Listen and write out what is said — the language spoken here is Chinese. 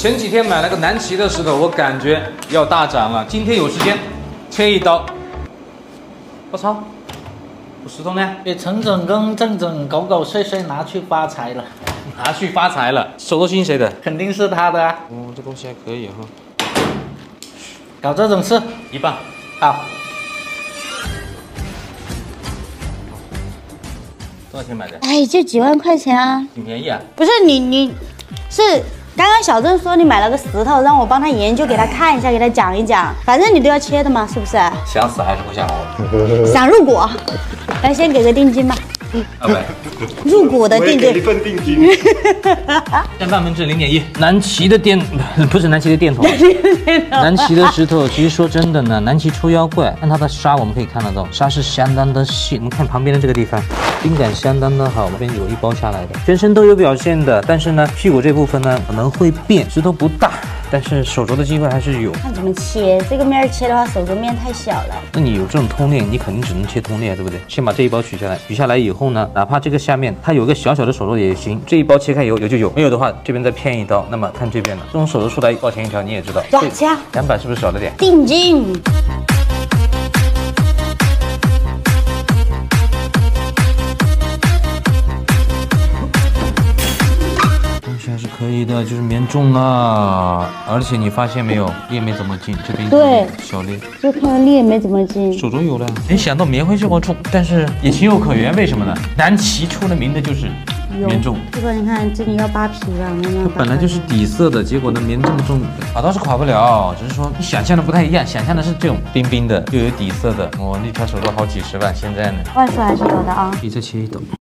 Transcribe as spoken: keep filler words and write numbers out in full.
前几天买了个南齐的石头，我感觉要大涨了。今天有时间，切一刀。我操！我石头呢？ 给整整跟正整狗狗碎碎拿去发财了， 拿去发财了。手头心谁的？ 肯定是他的啊。 哦，这东西还可以哈。 搞这种事， 一半。 好。 多少钱买的？ 哎，就几万块钱啊。 挺便宜啊。 不是你你，是。 刚刚小郑说你买了个石头，让我帮他研究，给他看一下，给他讲一讲。反正你都要切的嘛，是不是？ 想死还是不想活？ 想入股，来先给个定金吧。 啊不， 入股的定金。 一份定金。 占半分之零点一。南齐的电不是南齐的电筒，南齐的石头。其实说真的呢，南齐出妖怪，看它的沙我们可以看得到，沙是相当的细。我们看旁边的这个地方，冰感相当的好，这边有一包下来的，全身都有表现的。但是呢，屁股这部分呢可能会变，石头不大。 但是手镯的机会还是有， 看怎么切。这个面切的话，手镯面太小了。 那你有这种通裂，你肯定只能切通裂，对不对？先把这一包取下来，取下来以后呢，哪怕这个下面它有个小小的手镯也行。这一包切开以后有就有，没有的话这边再骗一刀。那么看这边的这种手镯出来多少钱一条，你也知道。 多少钱？ 两百是不是少了点？ 定金。 还是可以的，就是棉重啊，而且你发现没有，裂没怎么进，这边对小裂， 就看到裂没怎么进。 手镯有了，没想到棉会这么重，但是也情有可原，为什么呢？南齐出了名的就是棉重。 这个你看这里要扒皮了， 它本来就是底色的，结果呢棉这么重，垮倒是垮不了，只是说你想象的不太一样，想象的是这种冰冰的又有底色的，哦，那条手镯好几十万，现在呢？ 万数还是有的啊。 可以再切一刀。